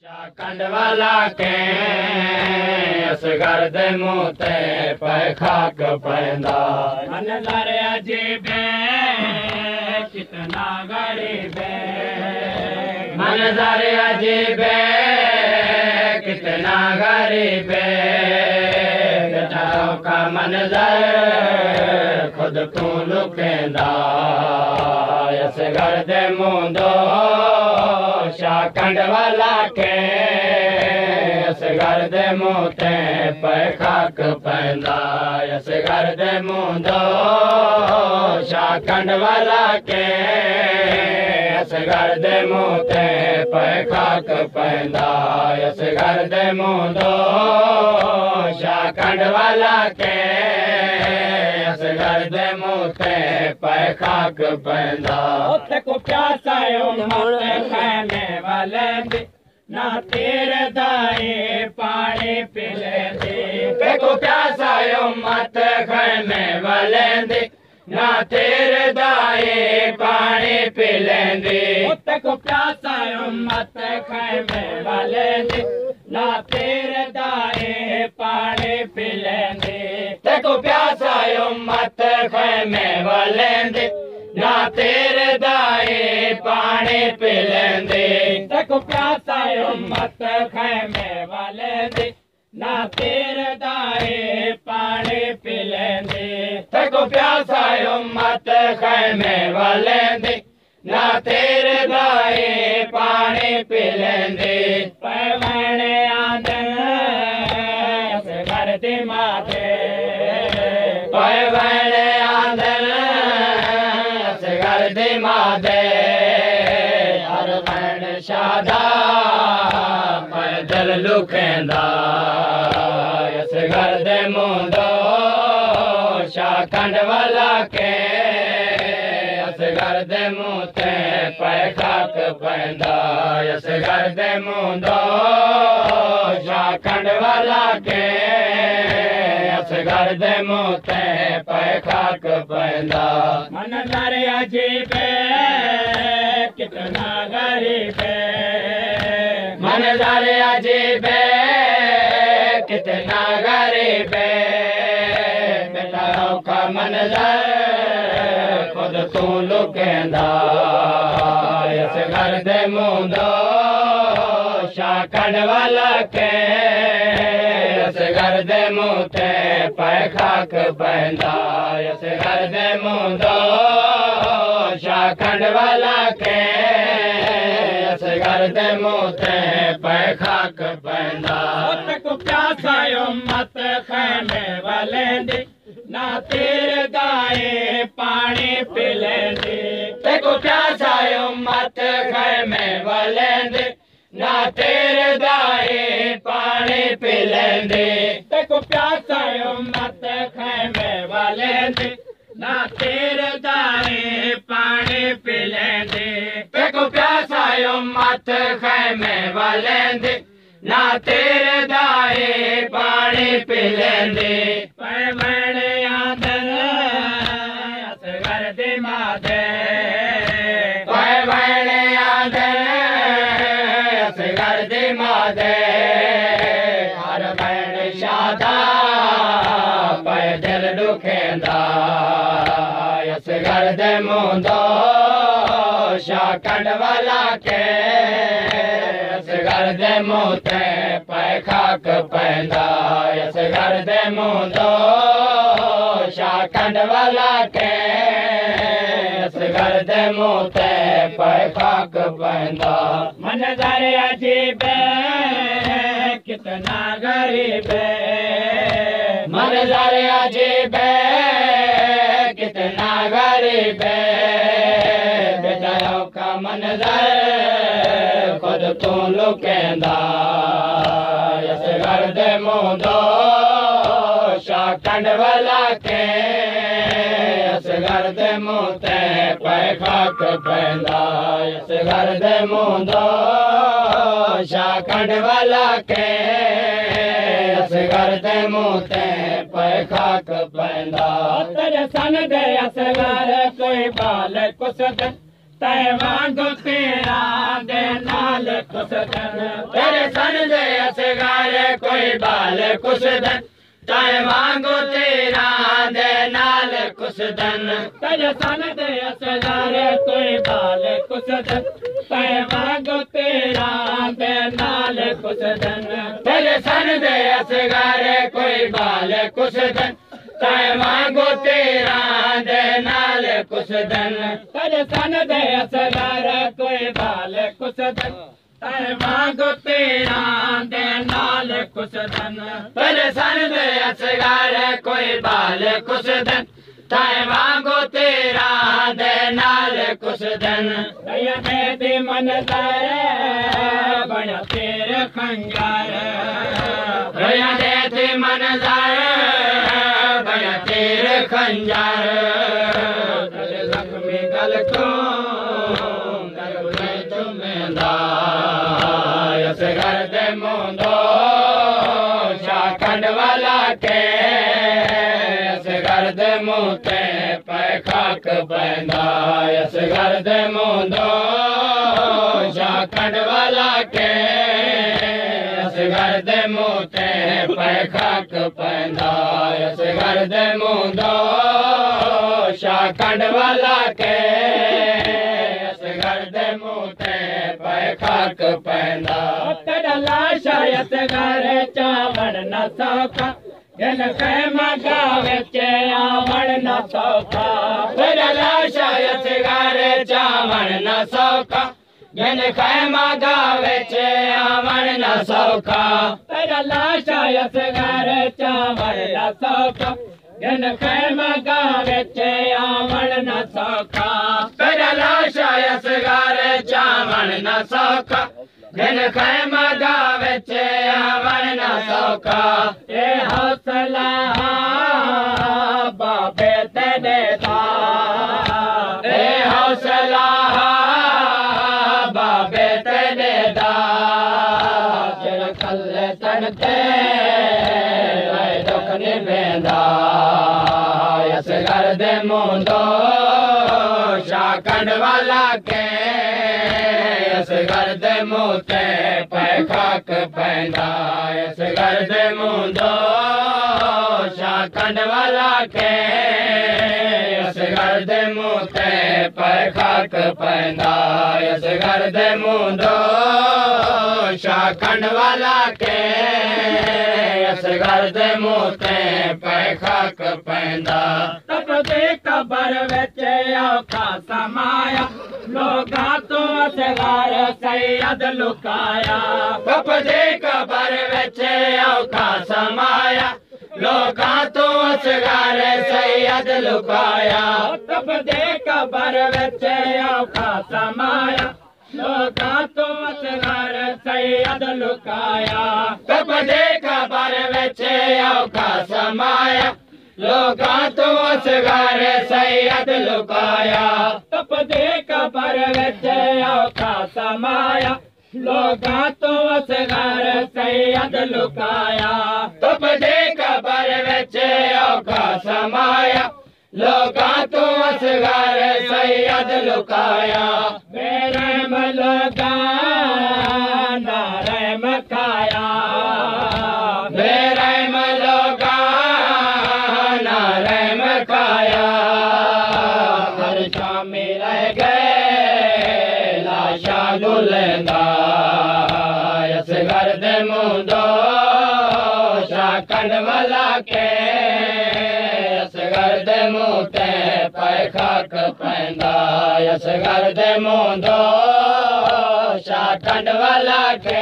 कंड वाला के असगर दे मुंह ते पे खाक पैंदा मनज़र अजीब कितना गरीब मनज़र अजीब कितना गरीब बेचारों का मंजर खुद तू लुकेंदा असगर दे मुंह दो कंड वाला के असगर दे मुंह ते पे खाक पैंदा असगर दे मुंह दो कंड वाला के असगर दे मुंह ते पे खाक पैंदा असगर दे मुंह दो कंड वाला के असगर दे मुंह ते पे खाक पैंदा उते को प्यासा मत खाने वाले ना तेरे दाए पानी पिले दे को प्यासा मत खाने वाले ना तेरे दाए पानी पिले दे उते को प्यासा मत खाने वाले ना तेरे दाए पानी पिले दे को प्यासा मत खाने वाले ना तेरे दाए पानी पिलेंदे तको प्यासा मत खैमे वाले ना तेरे दाए पानी पिलेंदे तको प्यासा मत खैमे वाले ना तेरे दाए पानी पिलेंदे पैमाने आंदन असगर दे माथे पैमाने दे मादे हर मैन शादा पैदल लुकेंदा असगर दे मुंदो कंड वाला के असगर दे मुंह ते पे खाक पैंदा असगर दे मुंदो कंड वाला के असगर दे मुंह ते पे खाक पैंदा मनज़र अजीब कितना गरीब मनज़र अजीब कितना गरीब बेचारों का मंजर खुद तू लुकेंदा असगर दे मुंह दो कंड वाला के असगर दे मुंह ते पे खाक पैंदा असगर दे मुंह दो कंड वाला के असगर दे मुंह ते पे खाक पैंदा को प्यासा मत खाने वाले ना तेरे दाए पानी पिलेंदे को प्यासा मत खाने वाले ना तेरे दाए पानी पिलेंदे को प्यासा मत खाने वाले ना तेरे दाए पानी पिलेंदे को प्यासा मत खाने वाले ना तेरे दाए पानी पिलेंदे पैमाने आंदन असगर दे मादे पैमाने आंदन असगर दे मादे हर मैन शादा पैदल लुकेंदा असगर दे मुंदो कंड वाला के असगर दे मुंह ते पे खाक पैंदा असगर दे मुंदो कंड वाला के असगर दे मुंह ते पे खाक पैंदा मनज़र अजीब कितना गरीब मनज़र अजीब कितना गरीब बेचारों का मंजर खुद तू लुकेंदा असगर दे मुंह दो कंड वाला के असगर दे मुंह ते पे खाक पैंदा असगर दे मुंह दो कंड वाला के असगर दे मुंह ते पे खाक पैंदा तेरे सन दे असगर कोई बाल कुछ तै वांगू तेरा दे नाल कुसदन तेरे सन दे असगारे कोई बाल कुसदन तै वांगू तेरा दे नाल कुसदन तेरे सन दे असगारे कोई बाल कुसदन तै वांगू तेरा दे नाल कुसदन तेरे सन दे असगारे कोई बाल कुसदन तै वांगू तेरा दे नाल कुसदन तेरे सन दे असगारे कोई बाल कुसदन तै वांगू तेरा दे नाल कुसदन तेरे सन दे असगारे कोई बाल कुसदन तै वांगू तेरा दे नाल कुसदन दया दे मन लाए बड़ा तेरे खंजर दया दे मन लाए बड़ा तेरे खंजर तेरे जख्मी गल को दरुले जुमेदा असगर दे मुंदो शाखंड वाला के असगर दे मुते पे खाक पैंदा असगर दे मुंदो शाखंड वाला के असगर दे मुते पे खाक पैंदा असगर दे मुंदो शाखंड वाला के असगर दे मुते पे खाक पैंदा तेरा लाशा असगर चावण न सौखा जन खैमा गावे चे आवण न सौखा तेरा लाशा असगर चावण न सौखा जन खैमा गावे चे आवण न सौखा तेरा लाशा असगर चावण न सौखा जन खैमा गावे चे आवण न सौखा तेरा लाशा असगर चावण न सौखा जन खैमा गावे चे आवण न सौखा ए हौसला बाबे तेरे दा ए हौसला बाबे तेरे दा जड़ कल्ले तड़ते दुख निभेंदा असगर दे मुंदो शाखंड वाला के असगर दे मुते पे खाक पैंदा असगर दे मुंदो शाखंड वाला के असगर दे मुते पे खाक पैंदा असगर दे मुंदो शाखंड वाला के असगर दे मुते पे खाक पैंदा तब दे कबर विच औखा समाया लोगा तो असगर सैयद लुकाया तब दे कबर विच औखा समाया लोगा तो असगर सैयद लुकाया तब दे कबर विच औखा समाया लोगा तो असगर सैयद लुकाया तब दे कबर विच औखा समाया लोगा तो असगर सैयद लुकाया तब दे कबर विच औखा समाया लोगा तो असगर सैयद लुकाया तब दे कबर विच औखा समाया लोगा तो असगर सैयद लुकाया बेरहम लोगा नारहम खाया बेरहम लोगा नारहम खाया हर शामी रह गए लाशा लुलेंदा असगर दे मुंदो शाखंड वाला के असगर दे मुते पे खाक पैंदा असगर दे मुंदो शाखंड वाला के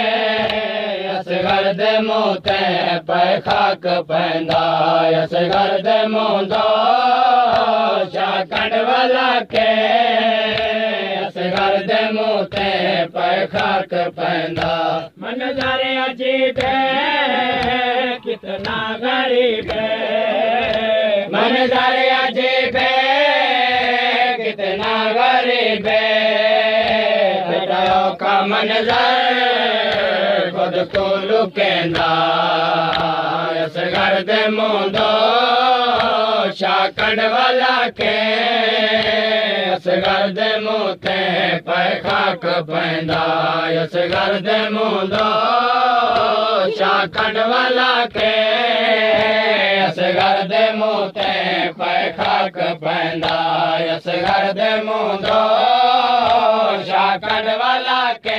असगर दे मुते पे खाक पैंदा असगर दे मुंदो शाखंड वाला के असगर दे मुते पे खाक पैंदा मनज़र अजीब है कितना गरीब है मनज़र अजीब है कितना गरीब है का मनज़र खुद को लुकेंदा असगर दे मुंदो शाह कंड वाला के असगर दे मुंह ते पे खाक पैंदा असगर दे मुंह दो शाह कंड वाला के असगर दे मुंह ते पे खाक पैंदा असगर दे मुंह दो शाह कंड वाला के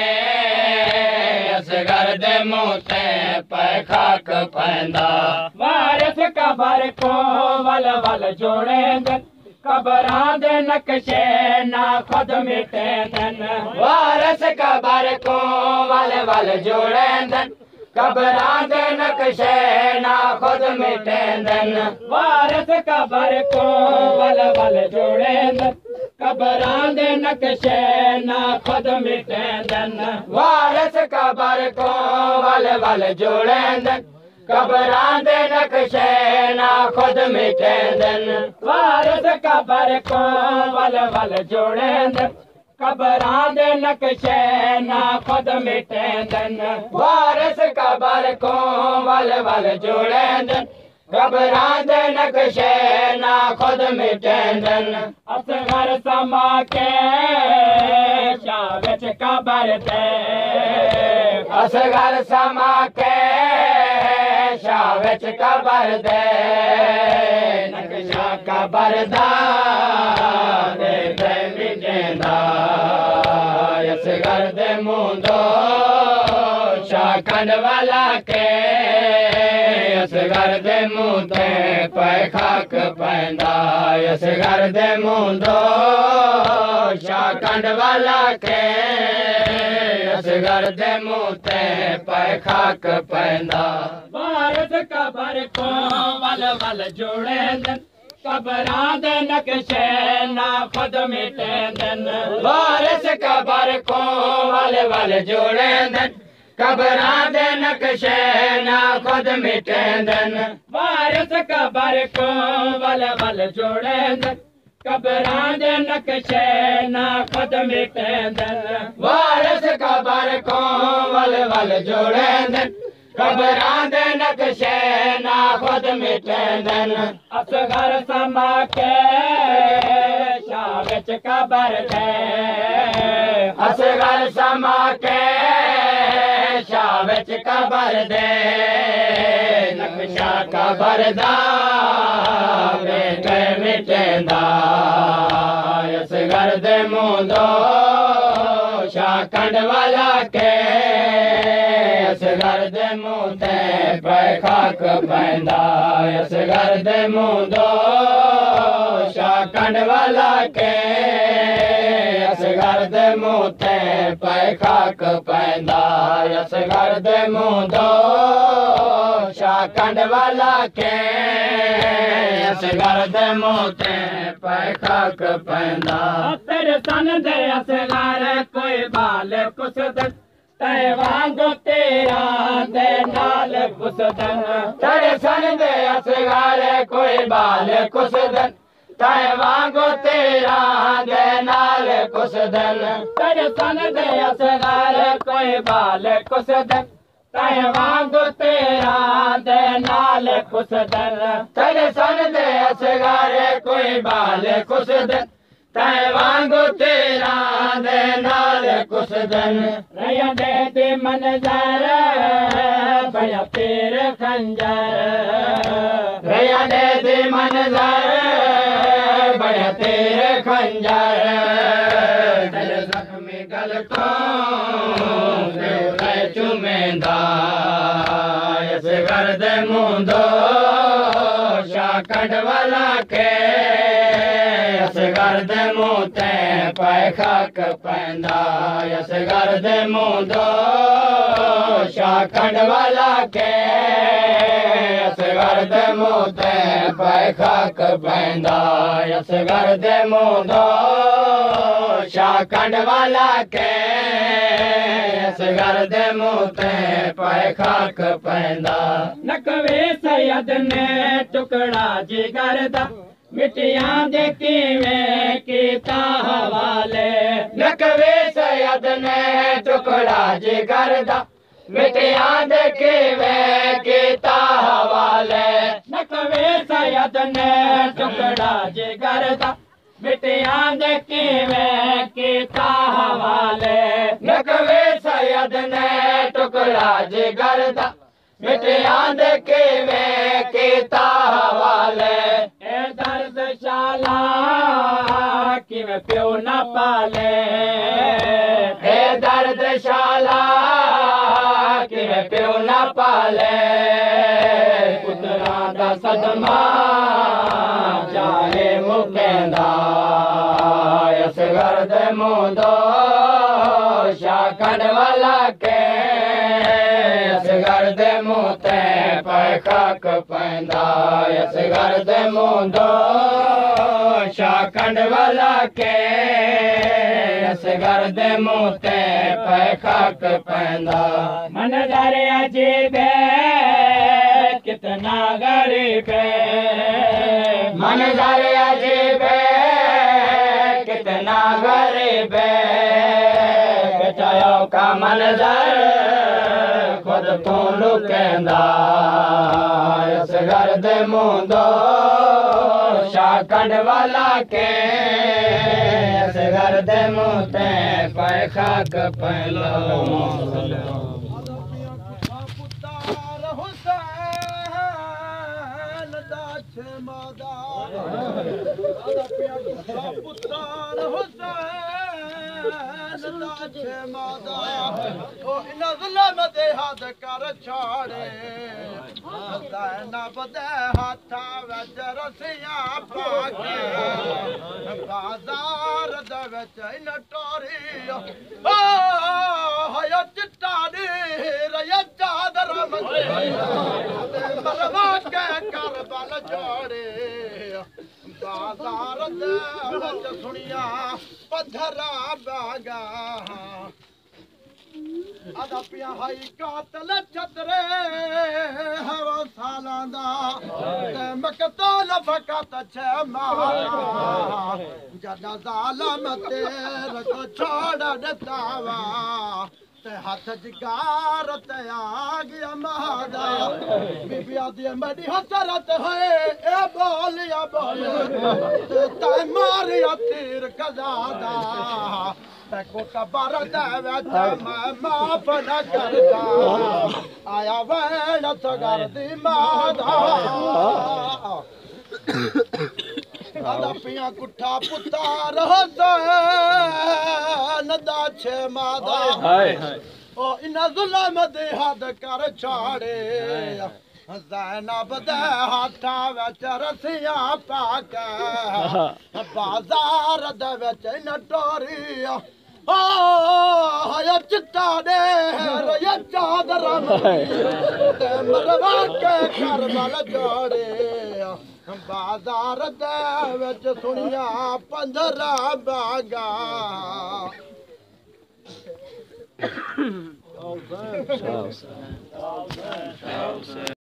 असगर दे मुंह ते पे खाक पैंदा वारिस कबर को वल वल जोड़े कबरां दे नक्शे ना खुद मिटेंदन वारिस कबर को वल वल जोड़ेंदन कबरां दे नक्शे ना खुद मिटेंदन वारिस कबर को वल वल जोड़ेंदन कबरां दे नक्शे ना खुद मिटेंदन वारिस कबर को वल वल जोड़ेंदन कबरां दे नक्शे ना खुद मिटेंदन वारिस कबर को वल वल जोड़ेंदन कबरां दे नक्शे ना खुद मिटेंदन वारिस कबर को वल वल जोड़ेंदन कबरां दे नक्शे ना खुद मिटेंदन असगर समा के शाह विच कबर दे असगर समा के शाह विच कबर दे नक्शा कबर दा दे मिटेंदा असगर दे मुंह दो शाह कंड वाला के असगर दे मुंह ते पे खाक पैंदा असगर दे मुंह दो शाह कंड वाला के असगर दे मुंह ते पे खाक पैंदा वारिस कबर को वल वल जोड़ेंदन कबरां दे नक्शे ना खुद मिटेंदन वारिस कबर को वल वल जोड़ेंदन कबरां दे नक्शे ना खुद मिटेंदन वारिस कबर को वल वल जोड़ेंदन कबरां दे नक्शे ना खुद मिटेंदन वारिस कबर को वल वल जोड़ेंदन कबरां दे नक्शे ना खुद मिटेंदन असगर समा के शाह विच कबर दे असगर समा के शाह विच कबर दे नक्शा कबर दा बेटे मिटेंदा असगर दे मुंह दो शाह कंड वाला के असगर दे मुंह ते पे खाक पैंदा असगर दे मुंह दो शाह कंड वाला के असगर दे मुंह ते पे खाक पैंदा असगर दे मुंह दो शाह कंड वाला के असगर दे मुंह ते पे खाक पैंदा तेरे सन दे असगर कोई बाल कुछ तै वांगो तेरा दे नाल कुसदन तेरे सन दे असगर कोई बाल कुसदन तै वांगो तेरा दे नाल कुसदन तेरे सन दे असगर कोई बाल कुसदन तै वांगो तेरा दे नाल कुसदन तेरे सन दे असगर कोई बाल कुसदन तै वांगो तेरा दे नाल कुसदन रया दे मनजर बया तेर खंजर रया दे मनजर बया तेर खंजर तेरे जख्मी गल तो चुमेंदा असगर दे मुंह दो शाह कंड वाला के असगर दे मुंह ते पे खाक पैंदा असगर दे मुंह दो शाह कंड वाला के असगर दे मुंह ते पे खाक पैंदा असगर दे मुंह दो शाह कंड वाला के असगर दे मुंह ते पे खाक पैंदा नकवे सैयद ने टुकड़ा जिगर दा मिटियां दे किवें कीता हवाले नकवे सैयद ने टुकड़ा जिगर दा मिटियां दे किवें कीता हवाले नकवे सैयद ने टुकड़ा जिगर दा मिटियां दे किवें कीता हवाले नकवे सैयद ने टुकड़ा जिगर दा मिटियां दे किवें कीता हवाले ए दर्द शाला किवें प्यो न पाले ए दर्द शाला किवें प्यो न पाले पुत्रा दा सदमा चाहे मुकेंदा असगर दे मुंदो शाह कंड वाला के असगर दे मुंह ते पे खाक पैंदा असगर दे मुंदो शाह कंड वाला के असगर दे मुंह ते पे खाक पैंदा मनज़र अजीब है कितना गरीब है मनज़र अजीब है कितना गरीब है बेचायों का मनज़र खुद तू लुकेंदा असगर दे मुंदो शाह कंड वाला के असगर दे मुंह ते पे खाक पैंदा हद कर छोड़े ज़ैनब दे हाथा विच रसियां पाके बाजार दे विच इन टोरी ओ हया चिट्टा दी रया चादर मरवा के करबल जोड़े बाजार दे विच सुनिया पत्थरा बागा आदा पिया हाई कातल छतरे हवा सालांदा ते मकतल फकत छे मारा जदा जालम तेरे को छोड़ देतावा ते हाथ जिगार ते आ गया महादा बीबिया दी मेरी हसरत है ए बोलिया बोल ते मारिया तीर कजादा को कबर माफ न करता आया वैन सगर दी मादा आदा पिया कुठा पुतार नदा छे मादा ओ इन जुल्म दे हद कर छाड़े ज़ैनब दे हाथा विच रसियां पाके बाजार दे विच इन टोरी ओ हया चिट्टा दे रया चादर ते मरवा के करबल जोड़े बाजार दे विच सुनिया 15 बागा